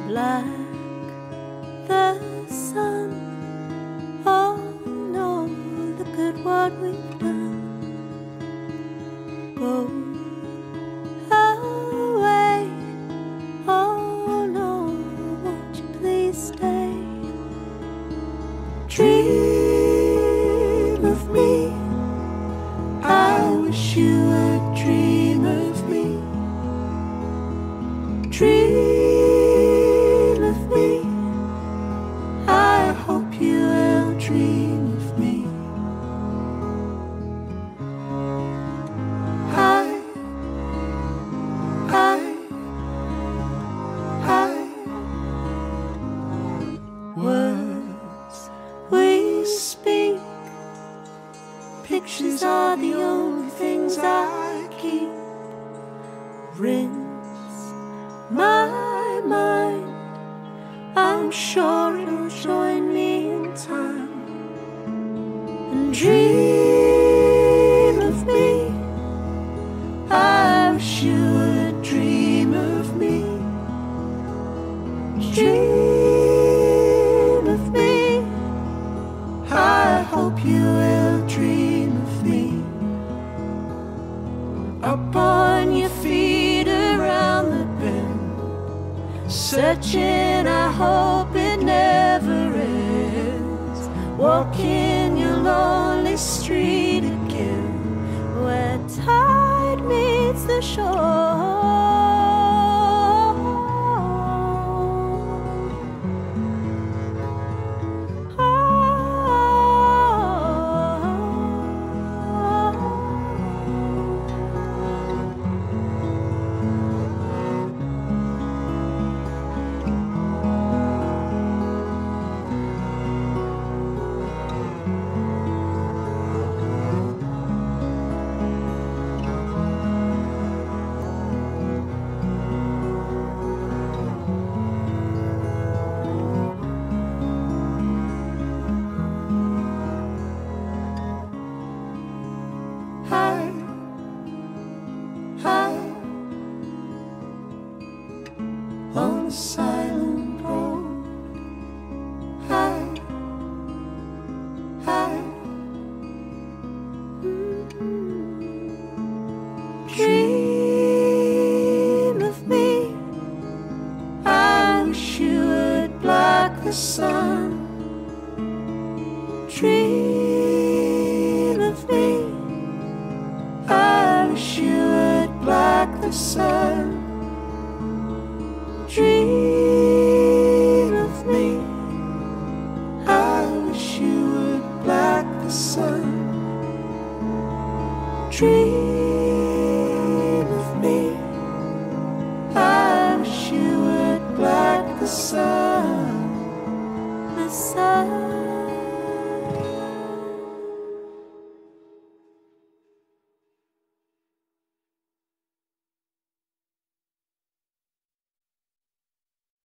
like the sun. Oh no, look at what we've done. Go away. Oh no, won't you please stay? Dream of me. I wish you would dream of me. Dream of me. I hope you will dream of me. Words we speak, pictures are the only things I keep. Rinse my mind, I'm sure it'll join me in time. And dream of me. I wish you would dream of me. Dream of me. I hope you will dream of me. Up on your feet around the bend, searching, I hope it never ends. Walking your lonely street again, where tide meets the shore. On a silent road, high. Dream of me. I wish you would block the sun. Dream of me. I wish you would block the sun. Dream of me. I wish you would block the sun. Dream of me. I wish you would block the sun. The sun.